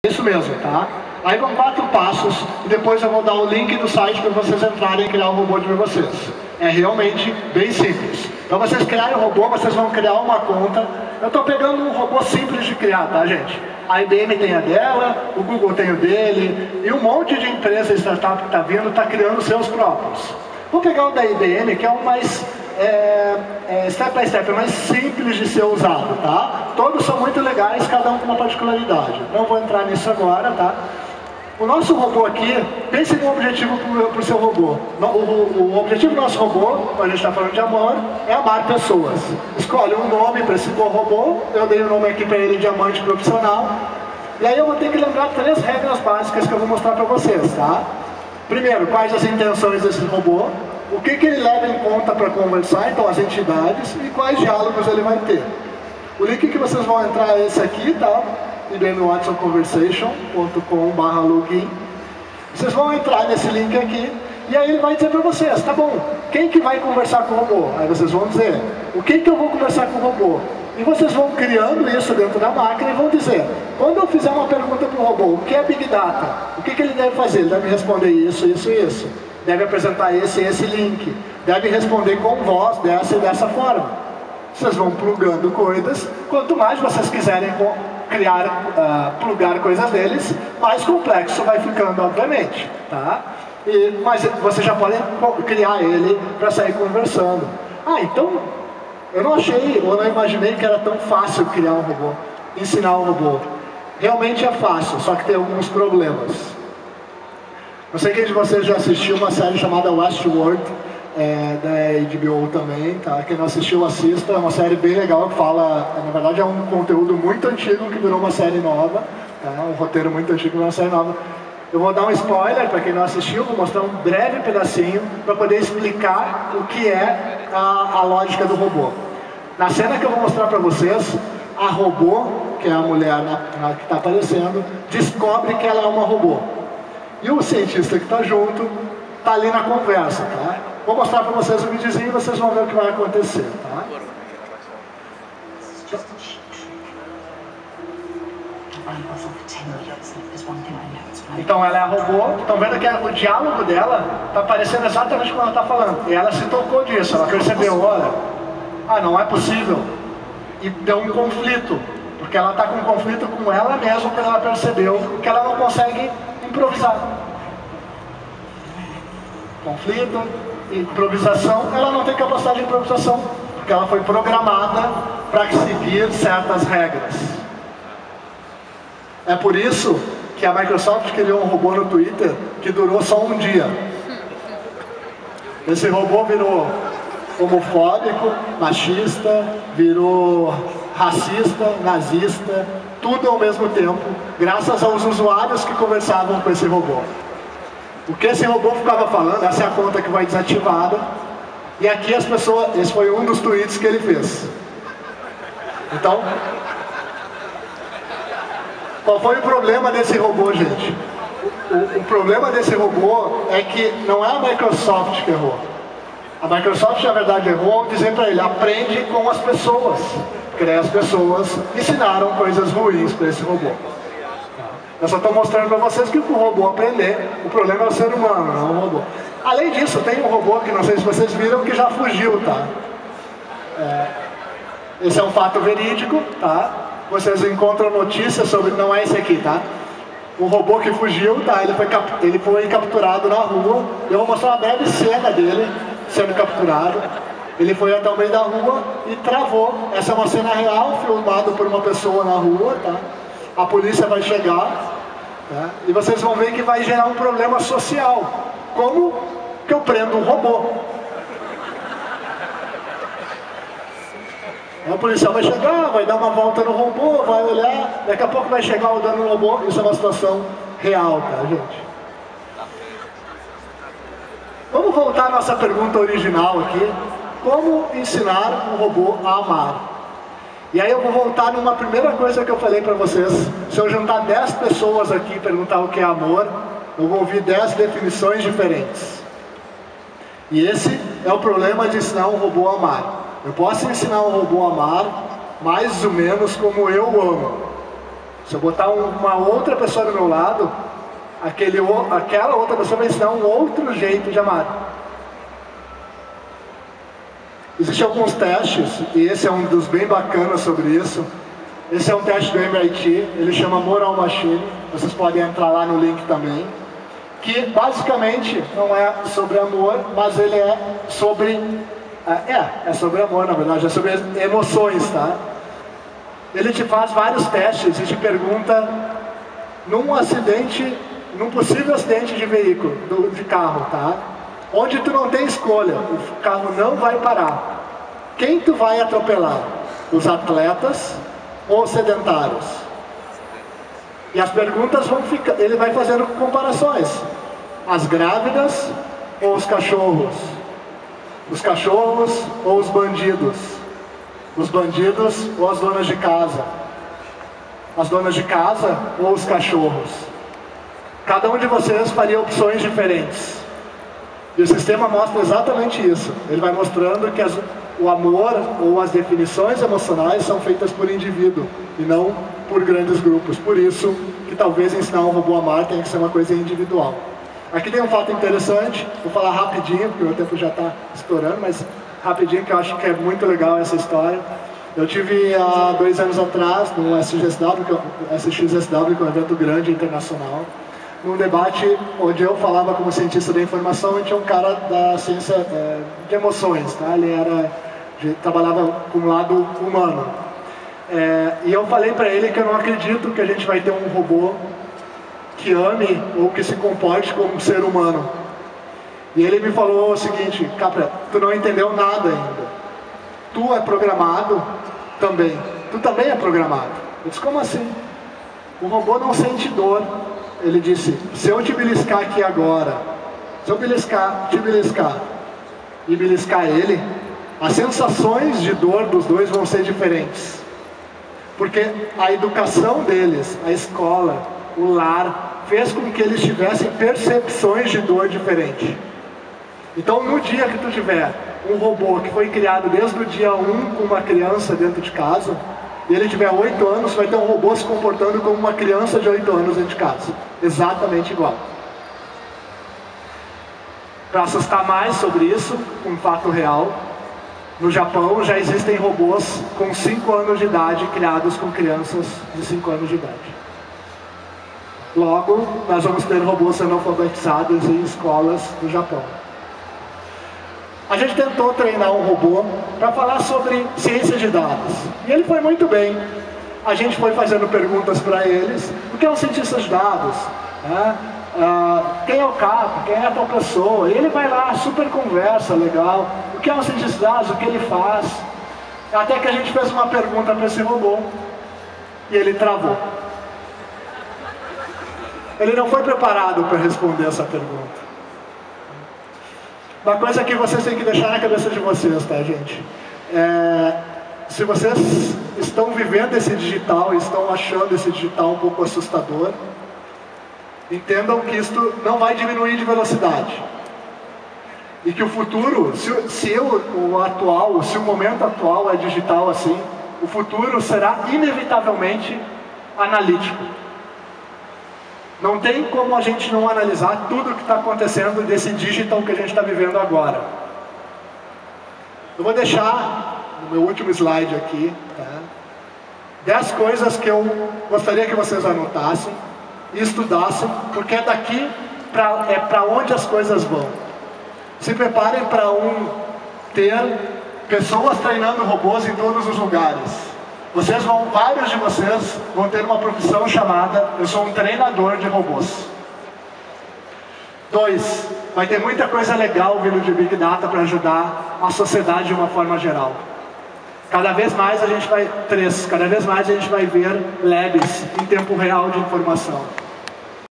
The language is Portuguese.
Isso mesmo, tá? Aí vão 4 passos e depois eu vou dar o link do site para vocês entrarem e criar o robô de vocês. É realmente bem simples. Para vocês criarem o robô, vocês vão criar uma conta. Eu estou pegando um robô simples de criar, tá, gente? A IBM tem a dela, o Google tem o dele, e um monte de empresa e startup que está vindo está criando os seus próprios. Vou pegar o da IBM, que é o mais step by step, é mais simples de ser usado, tá? Todos são muito legais, cada um com uma particularidade. Não vou entrar nisso agora, tá? O nosso robô aqui, pense no objetivo para o seu robô. O objetivo do nosso robô, quando a gente está falando de amor, é amar pessoas. Escolhe um nome para esse robô, eu dei o nome aqui para ele, Diamante Profissional. E aí eu vou ter que lembrar 3 regras básicas que eu vou mostrar para vocês, tá? Primeiro, quais as intenções desse robô, o que ele leva em conta para conversar, então as entidades, e quais diálogos ele vai ter. O link que vocês vão entrar é esse aqui, tá? ibmwatsonconversation.com/login. Vocês vão entrar nesse link aqui, e aí ele vai dizer para vocês, tá bom, quem que vai conversar com o robô? Aí vocês vão dizer, o que eu vou conversar com o robô? E vocês vão criando isso dentro da máquina e vão dizer, quando eu fizer uma pergunta para o robô, o que é Big Data? O que ele deve fazer? Ele deve responder isso, isso e isso. Deve apresentar esse link. Deve responder com voz dessa e dessa forma. Vocês vão plugando coisas. Quanto mais vocês quiserem plugar coisas deles, mais complexo vai ficando, obviamente. Tá? Mas vocês já podem criar ele para sair conversando. Ah, então, eu não achei, ou não imaginei que era tão fácil criar um robô, ensinar um robô. Realmente é fácil, só que tem alguns problemas. Não sei quem de vocês já assistiu uma série chamada Westworld, da HBO também, tá? Quem não assistiu, assista, é uma série bem legal que fala, na verdade é um conteúdo muito antigo que virou uma série nova, tá? Um roteiro muito antigo que virou uma série nova. Eu vou dar um spoiler para quem não assistiu, vou mostrar um breve pedacinho para poder explicar o que é a lógica do robô. Na cena que eu vou mostrar para vocês, a robô, que é a mulher que está aparecendo, descobre que ela é uma robô. E o cientista que está junto, está ali na conversa, tá? Vou mostrar para vocês o videozinho e vocês vão ver o que vai acontecer, tá? Então ela é a robô, estão vendo que o diálogo dela está parecendo exatamente como ela está falando. E ela se tocou disso, ela percebeu, olha, não é possível. E deu um conflito, porque ela está com um conflito com ela mesma, quando ela percebeu que ela não consegue improvisar. Conflito, improvisação, ela não tem capacidade de improvisação, porque ela foi programada para seguir certas regras. É por isso que a Microsoft criou um robô no Twitter que durou só um dia. Esse robô virou homofóbico, machista, virou racista, nazista, tudo ao mesmo tempo, graças aos usuários que conversavam com esse robô. O que esse robô ficava falando, essa é a conta que vai desativada, e aqui as pessoas, esse foi um dos tweets que ele fez. Então, qual foi o problema desse robô, gente? O problema desse robô é que não é a Microsoft que errou. A Microsoft, na verdade, errou ao dizer para ele, aprende com as pessoas. Porque daí as pessoas ensinaram coisas ruins para esse robô. Eu só estou mostrando para vocês que o robô aprender, o problema é o ser humano, não o robô. Além disso, tem um robô que não sei se vocês viram, que já fugiu, tá? Esse é um fato verídico, tá? Vocês encontram notícias sobre... Não é esse aqui, tá? O robô que fugiu, tá? Ele foi capturado na rua. Eu vou mostrar uma breve cena dele sendo capturado. Ele foi até o meio da rua e travou. Essa é uma cena real, filmada por uma pessoa na rua, tá? A polícia vai chegar, tá? E vocês vão ver que vai gerar um problema social. Como que eu prendo um robô? A policial vai chegar, vai dar uma volta no robô, vai olhar, daqui a pouco vai chegar o dano no robô. Isso é uma situação real, tá, gente? Vamos voltar à nossa pergunta original aqui. Como ensinar um robô a amar? E aí eu vou voltar numa primeira coisa que eu falei para vocês. Se eu juntar 10 pessoas aqui e perguntar o que é amor, eu vou ouvir 10 definições diferentes. E esse é o problema de ensinar um robô a amar. Eu posso ensinar um robô a amar mais ou menos como eu amo. Se eu botar uma outra pessoa do meu lado, aquela outra pessoa vai ensinar um outro jeito de amar. Existem alguns testes, e esse é um dos bem bacanas sobre isso. Esse é um teste do MIT, ele chama Moral Machine, vocês podem entrar lá no link também. Que basicamente não é sobre amor, mas ele é sobre... é sobre amor, na verdade, é sobre emoções, tá? Ele te faz vários testes e te pergunta, num possível acidente de veículo, de carro, tá? Onde tu não tem escolha, o carro não vai parar. Quem tu vai atropelar? Os atletas ou os sedentários? E as perguntas vão ficar, ele vai fazendo comparações. As grávidas ou os cachorros? Os cachorros ou os bandidos? Os bandidos ou as donas de casa? As donas de casa ou os cachorros? Cada um de vocês faria opções diferentes. E o sistema mostra exatamente isso. Ele vai mostrando que o amor ou as definições emocionais são feitas por indivíduo e não por grandes grupos. Por isso que talvez ensinar um robô a amar tenha que ser uma coisa individual. Aqui tem um fato interessante, vou falar rapidinho, porque o meu tempo já está estourando, mas rapidinho, que eu acho que é muito legal essa história. Eu tive há 2 anos atrás, no SXSW, que é um evento grande internacional, num debate onde eu falava como cientista da informação e tinha um cara da ciência de emoções, tá? Ele trabalhava com o lado humano. E eu falei para ele que eu não acredito que a gente vai ter um robô que ame ou que se comporte como um ser humano. E ele me falou o seguinte: Capra, tu não entendeu nada ainda. Tu é programado também. Tu também é programado. Eu disse, como assim? O robô não sente dor. Ele disse, se eu te beliscar aqui agora, se eu te beliscar e beliscar ele, as sensações de dor dos dois vão ser diferentes. Porque a educação deles, a escola, o lar, fez com que eles tivessem percepções de dor diferentes. Então, no dia que tu tiver um robô que foi criado desde o dia 1 com uma criança dentro de casa, e ele tiver 8 anos, vai ter um robô se comportando como uma criança de 8 anos dentro de casa. Exatamente igual. Para assustar mais sobre isso, um fato real, no Japão já existem robôs com 5 anos de idade criados com crianças de 5 anos de idade. Logo, nós vamos ter robôs sendo alfabetizados em escolas do Japão. A gente tentou treinar um robô para falar sobre ciência de dados. E ele foi muito bem. A gente foi fazendo perguntas para eles. O que é um cientista de dados? Quem é o capa? Quem é a tal pessoa? E ele vai lá, super conversa, legal. O que é um cientista de dados? O que ele faz? Até que a gente fez uma pergunta para esse robô. E ele travou. Ele não foi preparado para responder essa pergunta. Uma coisa que vocês têm que deixar na cabeça de vocês, tá, gente? Se vocês estão vivendo esse digital, estão achando esse digital um pouco assustador, entendam que isso não vai diminuir de velocidade. E que o futuro, se o momento atual é digital assim, o futuro será inevitavelmente analítico. Não tem como a gente não analisar tudo o que está acontecendo desse digital que a gente está vivendo agora. Eu vou deixar no meu último slide aqui, tá? 10 coisas que eu gostaria que vocês anotassem e estudassem, porque é daqui para onde as coisas vão. Se preparem para ter pessoas treinando robôs em todos os lugares. Vários de vocês vão ter uma profissão chamada, eu sou um treinador de robôs. 2, vai ter muita coisa legal vindo de Big Data para ajudar a sociedade de uma forma geral. Cada vez mais a gente vai ver labs em tempo real de informação.